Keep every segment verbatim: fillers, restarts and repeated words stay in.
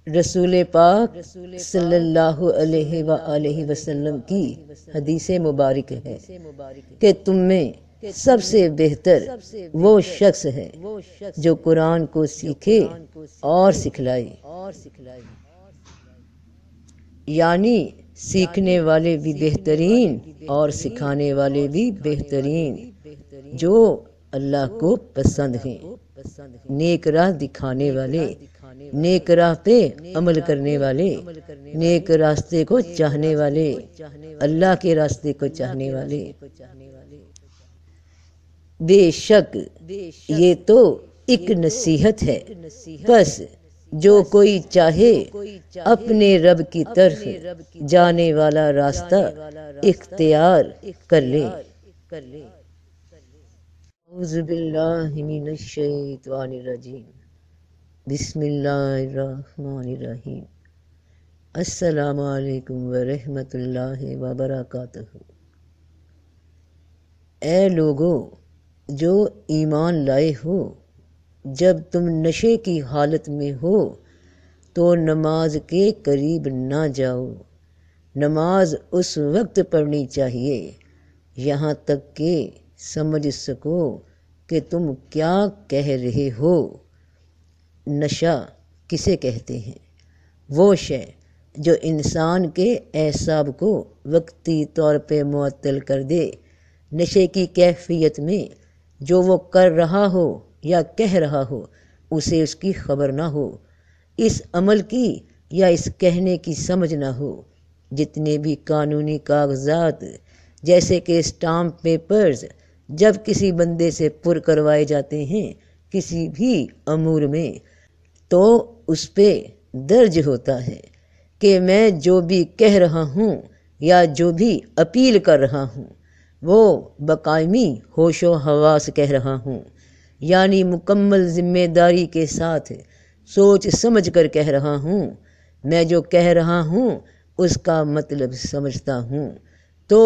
رسول پاک صلی اللہ علیہ وآلہ وسلم کی حدیث مبارک ہے کہ تم میں سب سے بہتر وہ شخص ہے جو قرآن کو سیکھے اور سکھلائے، یعنی سیکھنے والے بھی بہترین اور سکھانے والے بھی بہترین، جو اللہ کو پسند ہیں، نیک راہ دکھانے والے، نیک راہ پہ عمل کرنے والے، نیک راستے کو چاہنے والے، اللہ کے راستے کو چاہنے والے۔ بے شک یہ تو ایک نصیحت ہے، بس جو کوئی چاہے اپنے رب کی طرف جانے والا راستہ اختیار کر لے۔ اعوذ باللہ من الشیطان الرجیم، بسم اللہ الرحمن الرحیم۔ السلام علیکم ورحمۃ اللہ وبرکاتہ۔ اے لوگو جو ایمان لائے ہو، جب تم نشے کی حالت میں ہو تو نماز کے قریب نہ جاؤ۔ نماز اس وقت پڑھنی چاہیے یہاں تک کہ سمجھ سکو کہ تم کیا کہہ رہے ہو۔ نشہ کسے کہتے ہیں؟ وہ شے جو انسان کے اعصاب کو وقتی طور پہ معطل کر دے۔ نشے کی کیفیت میں جو وہ کر رہا ہو یا کہہ رہا ہو اسے اس کی خبر نہ ہو، اس عمل کی یا اس کہنے کی سمجھ نہ ہو۔ جتنے بھی قانونی کاغذات جیسے کہ اسٹامپ پیپرز جب کسی بندے سے پر کروائے جاتے ہیں کسی بھی امور میں، تو اس پہ درج ہوتا ہے کہ میں جو بھی کہہ رہا ہوں یا جو بھی اپیل کر رہا ہوں وہ بقائمی ہوش و حواس کہہ رہا ہوں، یعنی مکمل ذمہ داری کے ساتھ سوچ سمجھ کر کہہ رہا ہوں۔ میں جو کہہ رہا ہوں اس کا مطلب سمجھتا ہوں۔ تو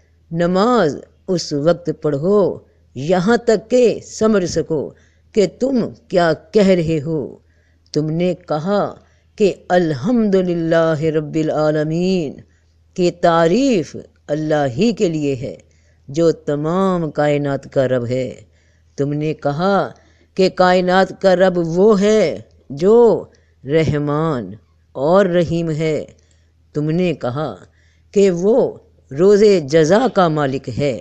نماز اس وقت پڑھو یہاں تک کہ سمجھ سکو کہ تم کیا کہہ رہے ہو۔ تم نے کہا کہ الحمدللہ رب العالمین، کہ تعریف اللہ ہی کے لیے ہے جو تمام کائنات کا رب ہے۔ تم نے کہا کہ کائنات کا رب وہ ہے جو رحمان اور رحیم ہے۔ تم نے کہا کہ وہ روز جزا کا مالک ہے،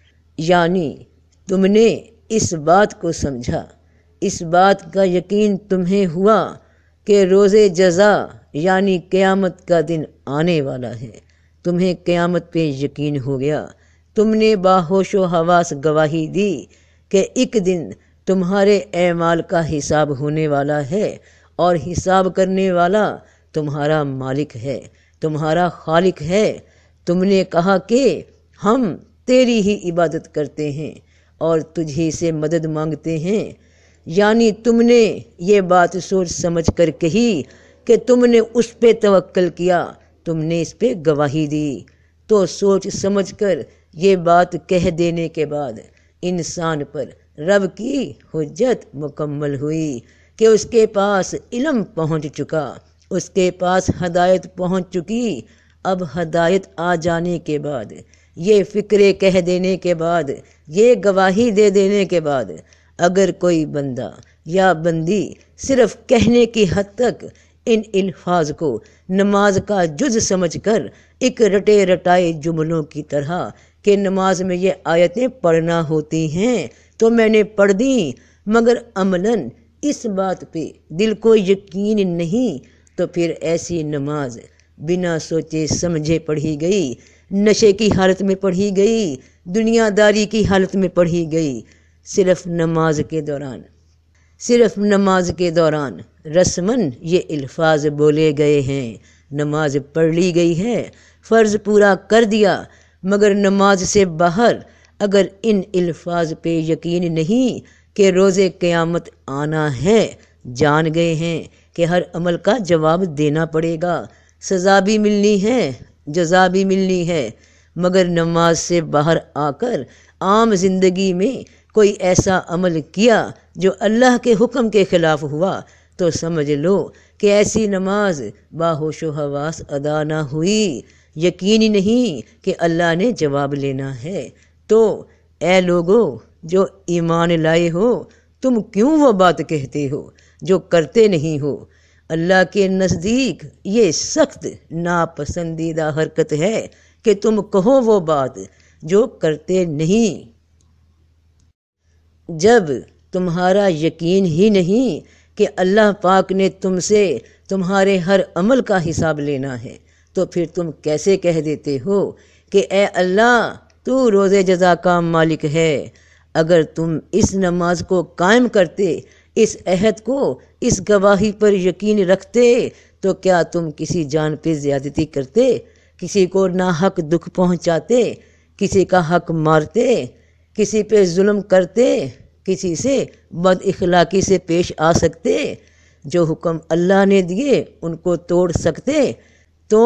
یعنی تم نے اس بات کو سمجھا، اس بات کا یقین تمہیں ہوا کہ روز جزا یعنی قیامت کا دن آنے والا ہے۔ تمہیں قیامت پہ یقین ہو گیا۔ تم نے باہوش و حواس گواہی دی کہ ایک دن تمہارے اعمال کا حساب ہونے والا ہے اور حساب کرنے والا تمہارا مالک ہے، تمہارا خالق ہے۔ تم نے کہا کہ ہم تیری ہی عبادت کرتے ہیں اور تجھ ہی سے مدد مانگتے ہیں، یعنی تم نے یہ بات سوچ سمجھ کر کہی کہ تم نے اس پہ توکل کیا، تم نے اس پہ گواہی دی۔ تو سوچ سمجھ کر یہ بات کہہ دینے کے بعد انسان پر رب کی حجت مکمل ہوئی کہ اس کے پاس علم پہنچ چکا، اس کے پاس ہدایت پہنچ چکی۔ اب ہدایت آ جانے کے بعد، یہ فکرے کہہ دینے کے بعد، یہ گواہی دے دینے کے بعد، اگر کوئی بندہ یا بندی صرف کہنے کی حد تک ان الفاظ کو نماز کا جز سمجھ کر ایک رٹے رٹائے جملوں کی طرح کہ نماز میں یہ آیتیں پڑھنا ہوتی ہیں تو میں نے پڑھ دیں، مگر عملاً اس بات پہ دل کو یقین نہیں، تو پھر ایسی نماز بنا سوچے سمجھے پڑھی گئی، نشے کی حالت میں پڑھی گئی، دنیا داری کی حالت میں پڑھی گئی۔ صرف نماز کے دوران صرف نماز کے دوران رسماً یہ الفاظ بولے گئے ہیں، نماز پڑھ لی گئی ہے، فرض پورا کر دیا، مگر نماز سے باہر اگر ان الفاظ پہ یقین نہیں کہ روز قیامت آنا ہے، جان گئے ہیں کہ ہر عمل کا جواب دینا پڑے گا، سزا بھی ملنی ہے، جزا بھی ملنی ہے، مگر نماز سے باہر آ کر عام زندگی میں کوئی ایسا عمل کیا جو اللہ کے حکم کے خلاف ہوا تو سمجھ لو کہ ایسی نماز باہوش و حواس ادا نہ ہوئی، یقین ہی نہیں کہ اللہ نے جواب لینا ہے۔ تو اے لوگو جو ایمان لائے ہو، تم کیوں وہ بات کہتے ہو جو کرتے نہیں ہو؟ اللہ کے نزدیک یہ سخت ناپسندیدہ حرکت ہے کہ تم کہو وہ بات جو کرتے نہیں۔ جب تمہارا یقین ہی نہیں کہ اللہ پاک نے تم سے تمہارے ہر عمل کا حساب لینا ہے، تو پھر تم کیسے کہہ دیتے ہو کہ اے اللہ تو روز جزا کا مالک ہے؟ اگر تم اس نماز کو قائم کرتے، اس عہد کو، اس گواہی پر یقین رکھتے، تو کیا تم کسی جان پہ زیادتی کرتے، کسی کو ناحق دکھ پہنچاتے، کسی کا حق مارتے، کسی پہ ظلم کرتے، کسی سے بد اخلاقی سے پیش آ سکتے؟ جو حکم اللہ نے دیے ان کو توڑ سکتے؟ تو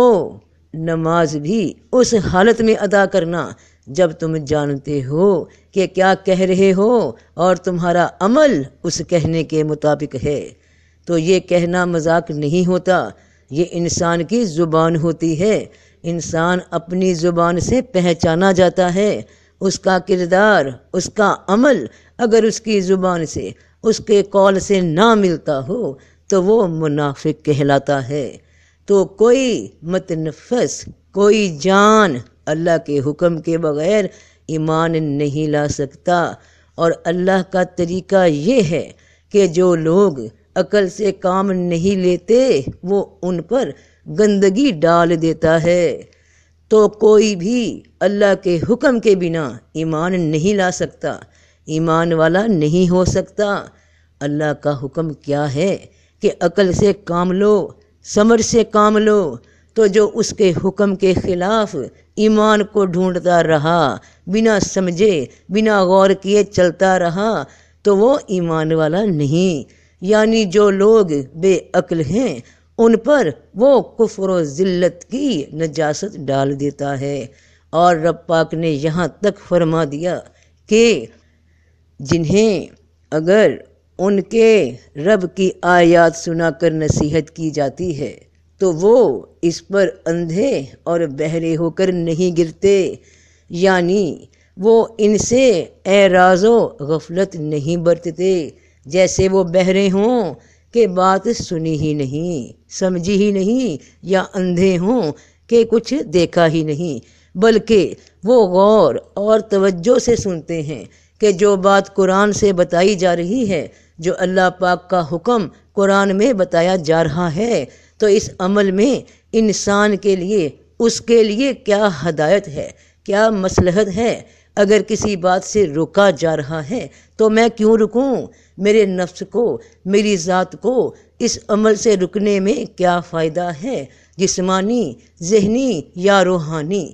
نماز بھی اس حالت میں ادا کرنا جب تم جانتے ہو کہ کیا کہہ رہے ہو اور تمہارا عمل اس کہنے کے مطابق ہے۔ تو یہ کہنا مذاق نہیں ہوتا، یہ انسان کی زبان ہوتی ہے۔ انسان اپنی زبان سے پہچانا جاتا ہے۔ اس کا کردار، اس کا عمل اگر اس کی زبان سے، اس کے قول سے نہ ملتا ہو تو وہ منافق کہلاتا ہے۔ تو کوئی متنفس، کوئی جان اللہ کے حکم کے بغیر ایمان نہیں لا سکتا۔ اور اللہ کا طریقہ یہ ہے کہ جو لوگ عقل سے کام نہیں لیتے وہ ان پر گندگی ڈال دیتا ہے۔ تو کوئی بھی اللہ کے حکم کے بنا ایمان نہیں لا سکتا، ایمان والا نہیں ہو سکتا۔ اللہ کا حکم کیا ہے کہ عقل سے کام لو، سمجھ سے کام لو۔ تو جو اس کے حکم کے خلاف ایمان کو ڈھونڈتا رہا، بنا سمجھے، بنا غور کیے چلتا رہا، تو وہ ایمان والا نہیں۔ یعنی جو لوگ بے عقل ہیں ان پر وہ کفر و ذلت کی نجاست ڈال دیتا ہے۔ اور رب پاک نے یہاں تک فرما دیا کہ جنہیں اگر ان کے رب کی آیات سنا کر نصیحت کی جاتی ہے تو وہ اس پر اندھے اور بہرے ہو کر نہیں گرتے، یعنی وہ ان سے اعراض و غفلت نہیں برتتے، جیسے وہ بہرے ہوں کہ بات سنی ہی نہیں، سمجھی ہی نہیں، یا اندھے ہوں کہ کچھ دیکھا ہی نہیں، بلکہ وہ غور اور توجہ سے سنتے ہیں کہ جو بات قرآن سے بتائی جا رہی ہے، جو اللہ پاک کا حکم قرآن میں بتایا جا رہا ہے، تو اس عمل میں انسان کے لیے، اس کے لیے کیا ہدایت ہے، کیا مصلحت ہے۔ اگر کسی بات سے روکا جا رہا ہے تو میں کیوں رکوں؟ میرے نفس کو، میری ذات کو اس عمل سے رکنے میں کیا فائدہ ہے، جسمانی، ذہنی یا روحانی؟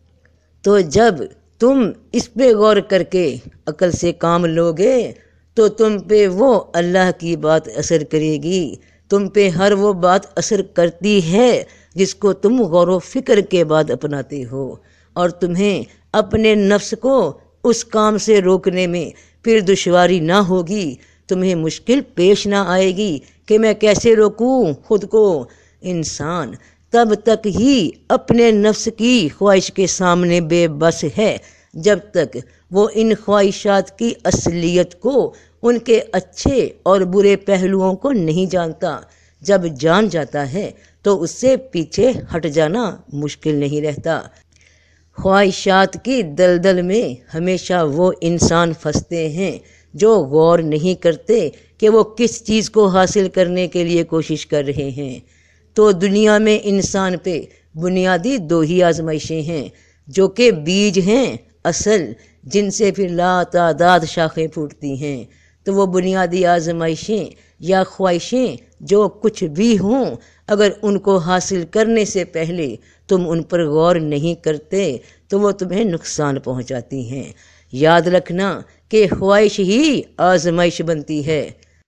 تو جب تم اس پہ غور کر کے عقل سے کام لوگے تو تم پہ وہ اللہ کی بات اثر کرے گی، تم پہ ہر وہ بات اثر کرتی ہے جس کو تم غور و فکر کے بعد اپناتے ہو، اور تمہیں اپنے نفس کو اس کام سے روکنے میں پھر دشواری نہ ہوگی، تمہیں مشکل پیش نہ آئے گی کہ میں کیسے روکوں خود کو۔ انسان تب تک ہی اپنے نفس کی خواہش کے سامنے بے بس ہے جب تک وہ ان خواہشات کی اصلیت کو، ان کے اچھے اور برے پہلوؤں کو نہیں جانتا۔ جب جان جاتا ہے تو اس سے پیچھے ہٹ جانا مشکل نہیں رہتا۔ خواہشات کی دلدل میں ہمیشہ وہ انسان پھنستے ہیں جو غور نہیں کرتے کہ وہ کس چیز کو حاصل کرنے کے لیے کوشش کر رہے ہیں۔ تو دنیا میں انسان پہ بنیادی دو ہی آزمائشیں ہیں جو کہ بیج ہیں اصل، جن سے پھر لاتعداد شاخیں پھوٹتی ہیں۔ تو وہ بنیادی آزمائشیں یا خواہشیں جو کچھ بھی ہوں، اگر ان کو حاصل کرنے سے پہلے تم ان پر غور نہیں کرتے تو وہ تمہیں نقصان پہنچاتی ہیں۔ یاد رکھنا کہ خواہش ہی آزمائش بنتی ہے۔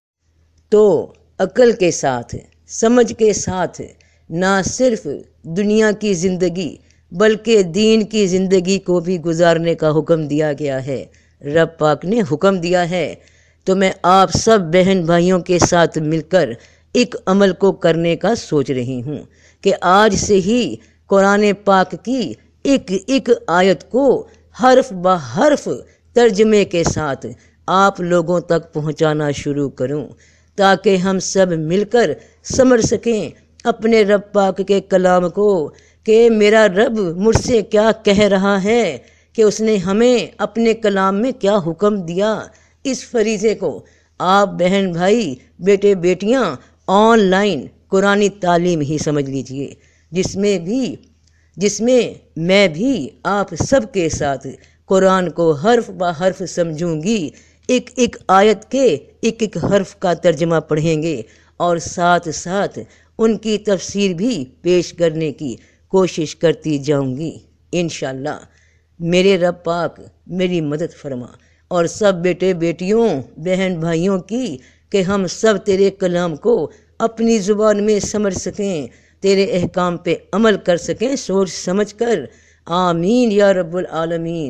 تو عقل کے ساتھ، سمجھ کے ساتھ نہ صرف دنیا کی زندگی بلکہ دین کی زندگی کو بھی گزارنے کا حکم دیا گیا ہے۔ رب پاک نے حکم دیا ہے، تو میں آپ سب بہن بھائیوں کے ساتھ مل کر ایک عمل کو کرنے کا سوچ رہی ہوں کہ آج سے ہی قرآن پاک کی ایک ایک آیت کو حرف بہ حرف ترجمے کے ساتھ آپ لوگوں تک پہنچانا شروع کروں، تاکہ ہم سب مل کر سمجھ سکیں اپنے رب پاک کے کلام کو کہ میرا رب مجھ سے کیا کہہ رہا ہے، کہ اس نے ہمیں اپنے کلام میں کیا حکم دیا۔ اس فریضے کو آپ بہن بھائی، بیٹے بیٹیاں آن لائن قرآنی تعلیم ہی سمجھ لیجئے، جس میں بھی جس میں میں بھی آپ سب کے ساتھ قرآن کو حرف بہ حرف سمجھوں گی، ایک ایک آیت کے ایک ایک حرف کا ترجمہ پڑھیں گے اور ساتھ ساتھ ان کی تفسیر بھی پیش کرنے کی کوشش کرتی جاؤں گی انشاءاللہ۔ میرے رب پاک میری مدد فرما، اور سب بیٹے بیٹیوں بہن بھائیوں کی، کہ ہم سب تیرے کلام کو اپنی زبان میں سمجھ سکیں، تیرے احکام پہ عمل کر سکیں سوچ سمجھ کر۔ آمین یا رب العالمین۔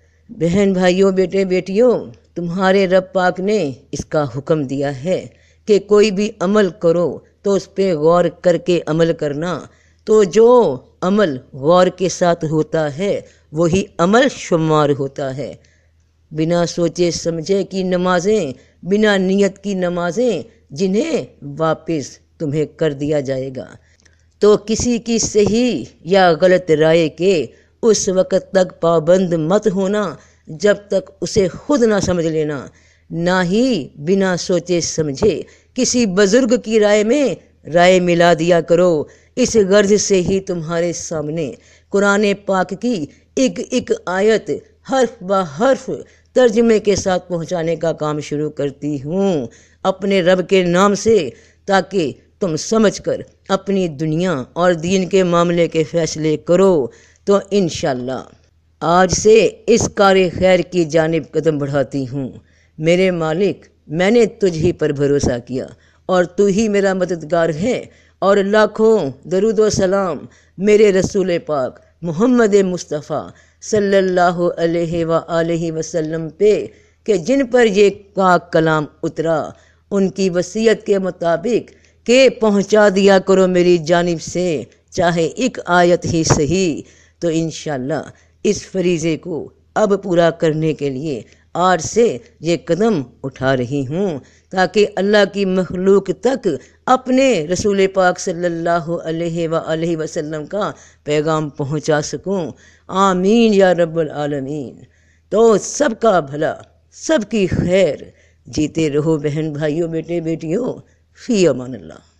بہن بھائیوں بیٹے بیٹیوں، تمہارے رب پاک نے اس کا حکم دیا ہے کہ کوئی بھی عمل کرو تو اس پہ غور کر کے عمل کرنا، تو جو عمل غور کے ساتھ ہوتا ہے وہی عمل شمار ہوتا ہے۔ بنا سوچے سمجھے کی نمازیں، بنا نیت کی نمازیں، جنہیں واپس تمہیں کر دیا جائے گا۔ تو کسی کی صحیح یا غلط رائے کے اس وقت تک پابند مت ہونا جب تک اسے خود نہ سمجھ لینا، نہ ہی بنا سوچے سمجھے کسی بزرگ کی رائے میں رائے ملا دیا کرو۔ اس غرض سے ہی تمہارے سامنے قرآن پاک کی ایک ایک آیت حرف بہ حرف ترجمے کے ساتھ پہنچانے کا کام شروع کرتی ہوں اپنے رب کے نام سے، تاکہ تم سمجھ کر اپنی دنیا اور دین کے معاملے کے فیصلے کرو۔ تو انشاءاللہ آج سے اس کار خیر کی جانب قدم بڑھاتی ہوں۔ میرے مالک، میں نے تجھ ہی پر بھروسہ کیا اور تو ہی میرا مددگار ہے، اور لاکھوں درود و سلام میرے رسول پاک محمد مصطفیٰ صلی اللہ علیہ وآلہ وسلم پہ، کہ جن پر یہ پاک کلام اترا، ان کی وصیت کے مطابق کہ پہنچا دیا کرو میری جانب سے چاہے ایک آیت ہی صحیح۔ تو انشاءاللہ اس فریضے کو اب پورا کرنے کے لیے آج سے یہ قدم اٹھا رہی ہوں، تاکہ اللہ کی مخلوق تک اپنے رسول پاک صلی اللہ علیہ وآلہ وسلم کا پیغام پہنچا سکوں۔ آمین یا رب العالمین۔ تو سب کا بھلا، سب کی خیر، جیتے رہو بہن بھائیوں بیٹے بیٹیوں، فی امان اللہ۔